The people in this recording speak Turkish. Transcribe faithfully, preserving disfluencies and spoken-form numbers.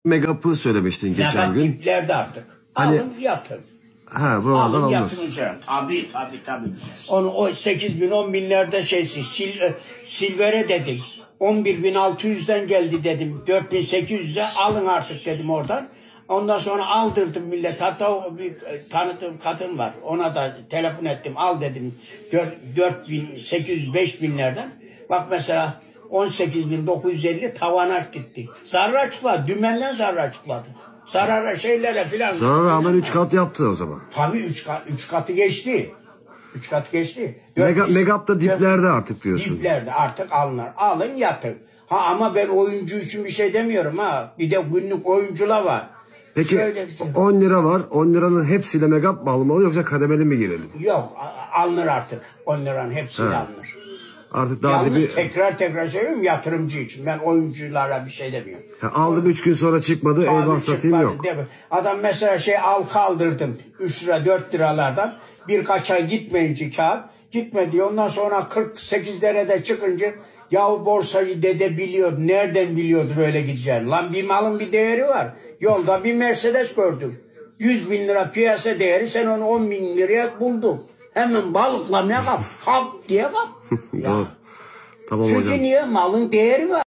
Megap'ı söylemiştin geçen Megap gün. tiplerde artık. Hani, alın yatın. Ha, buralardan Alın alınır. yatın üzerine. Tabii tabii tabii. Onu o sekiz bin on binlerde şeysi sil, Silver'e dedim. on bir bin altı yüzden geldi dedim. dört bin sekiz yüze alın artık dedim oradan. Ondan sonra aldırdım millet. Hatta bir tanıdığım kadın var. Ona da telefon ettim. Al dedim. dört bin sekiz yüz beş binlerden. Bak mesela on sekiz bin dokuz yüz elli tavana gitti. Zarar açıkladı. Dümenden zarar açıkladı. Zarara şeylere filan. Zarara rağmen üç kat yaptı o zaman. Tabii üç kat, üç katı geçti. üç katı geçti. Mega, Megap da diplerde artık diyorsun. Diplerde artık alınır. Alın yatın. Ha ama ben oyuncu için bir şey demiyorum ha. Bir de günlük oyuncular var. Peki Şöyle, on lira var. on liranın hepsiyle Megap mı alınmalı yoksa kademeli mi girelim? yok alınır artık. on liranın hepsiyle Ha. alınır. Artık daha Yalnız bir... tekrar tekrar söylüyorum yatırımcı için. Ben oyunculara bir şey demiyorum. Ha, aldım üç gün sonra çıkmadı. Tabii Eyvah satayım çıkmadı, yok. değil mi? Adam mesela şey al kaldırdım. üç lira dört liralardan. Birkaç ay gitmeyince kağıt. Gitmedi. Ondan sonra kırk sekiz derede çıkınca yahu borsacı dede biliyor. Nereden biliyordu böyle gideceğini? Lan bir malın bir değeri var. Yolda bir Mercedes gördüm. yüz bin lira piyasa değeri, sen onu on bin liraya buldun. Hemen balıkla ne kap? Kap diye kap. Doğru. Tamam Çünkü hocam. niye? Malın değeri var.